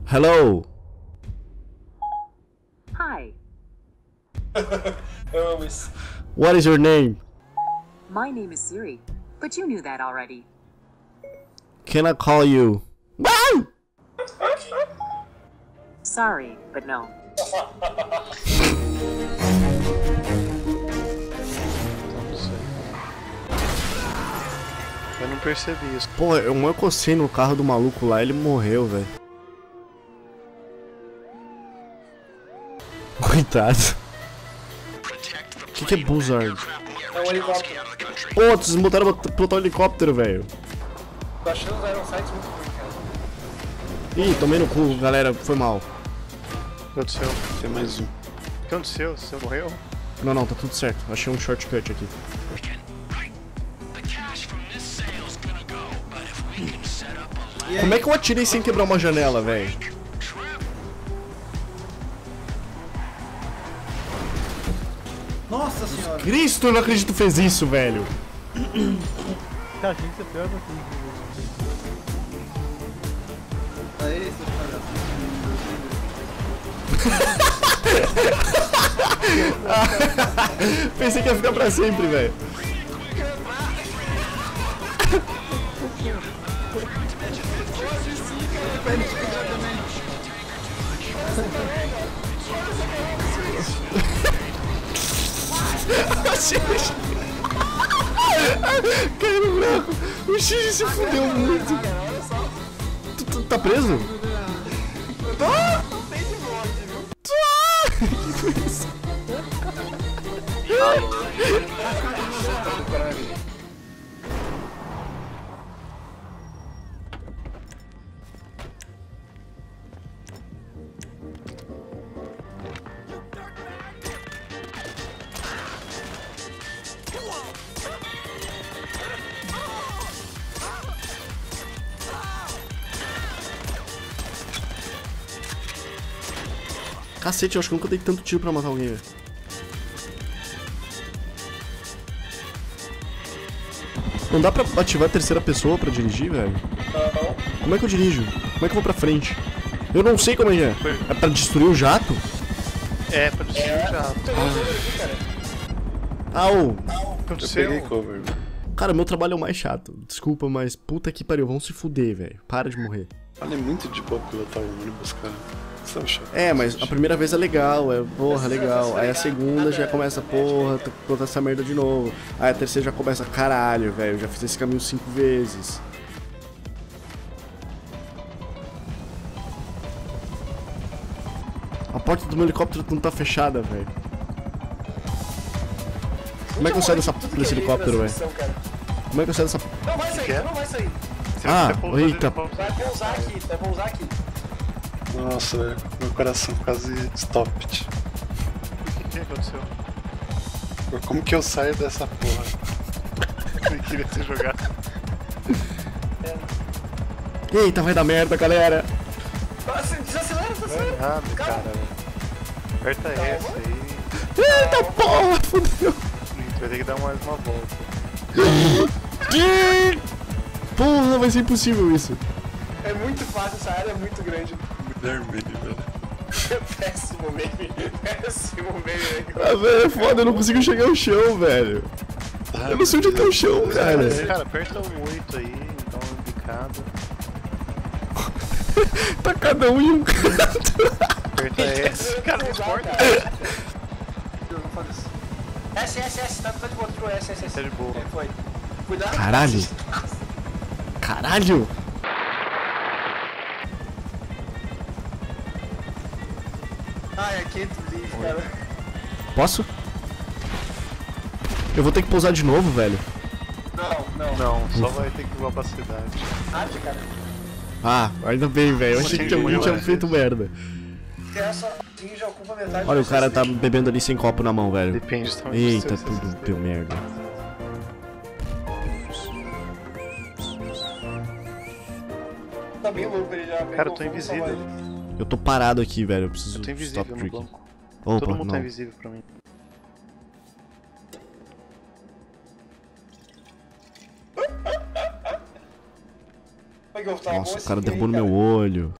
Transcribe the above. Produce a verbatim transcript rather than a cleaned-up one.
Hello. Hi. Eu amo isso. What is your name? My name is Siri, but you knew that already. Can I call you? Wow! Sorry, but no. Eu não percebi isso. Pô, eu mal cocei no carro do maluco lá, ele morreu, velho. Coitado. O que, que é Buzzard? É um helicóptero. Pô, vocês botaram pra pilotar um helicóptero, velho. Tô achando os Iron Sights muito ruim, cara. Ih, tomei no cu, galera, foi mal. O que aconteceu? Tem mais um. O que aconteceu? Você morreu? Não, não, tá tudo certo. Achei um shortcut aqui. Como é que eu atirei sem quebrar uma janela, velho? Nossa senhora! Cristo, eu não acredito que fez isso, velho. Cara, tinha que ser pior do que Aê, seus palhaços. Pensei que ia ficar pra sempre, velho. Caiu no buraco. O X se fudeu muito. Tu, tu tá preso? Tá! Tá! Que foi isso? Cacete, eu acho que eu nunca dei tanto tiro pra matar alguém, velho. Não dá pra ativar a terceira pessoa pra dirigir, velho? Não. Como é que eu dirijo? Como é que eu vou pra frente? Eu não sei como é que é. É pra destruir o jato? É, pra destruir o jato. Au! O que aconteceu? cover. Cara, meu trabalho é o mais chato. Desculpa, mas puta que pariu. Vão se fuder, velho. Para de morrer. Olha, é muito de boa pilotar o ônibus, cara. Isso é um chato. É, mas a primeira vez é legal, é porra, legal. Aí a segunda já começa, porra, tô pilotar essa merda de novo. Aí a terceira já começa, caralho, velho. Já fiz esse caminho cinco vezes. A porta do meu helicóptero não tá fechada, velho. Como é que eu saio dessa, desse helicóptero, velho? Como é que eu saio dessa... Não vai sair, não vai sair. Você Ah, você pousou eita. ali no ponto. Vai pousar aqui, vai pousar aqui. Nossa, velho. Meu coração quase stopped. O que aconteceu? Como que eu saio dessa porra? Eu queria ter jogado. Eita, vai dar merda, galera. Nossa, desacelera, Tá desacelera. errado, cara. Aperta essa aí. Eita porra, fudeu. Vai ter que dar mais uma volta. Porra, vai ser impossível isso. É muito fácil, essa área é muito grande. Vermelho, velho. Péssimo meme. Péssimo meme. Ah, velho, é foda, eu não consigo chegar ao chão, velho. Eu não sei onde tá o chão, cara. Cara, aperta o oito aí, dá uma bicada. Tá cada um em um canto. Aperta essa. Cara, não importa. S, S, S, tá, tá de boa, tirou S, S, S. Tá de boa. É, foi. Cuidado. Caralho. Caralho. Ai, aqui tu lixo, cara. Posso? Eu vou ter que pousar de novo, velho. Não, não. Não, só vai ter que voar pra cidade. Arte, cara. Ah, ainda bem, velho. Eu achei que tinha, tinha feito merda. Essa assim já ocupa metade. Olha, o do cara tá C C. bebendo ali sem copo na mão, velho. Depende do tamanho do Eita, seu tudo C C T. deu merda. Tá bem louco, ele já Cara, eu pegou tô fogo invisível. salvador. Eu tô parado aqui, velho. Eu preciso Eu tô invisível stop no drinking. banco. Opa, Todo mundo não. tá invisível pra mim. Como é que eu tava bom Nossa, o esse cara game, derrubou no cara? meu olho.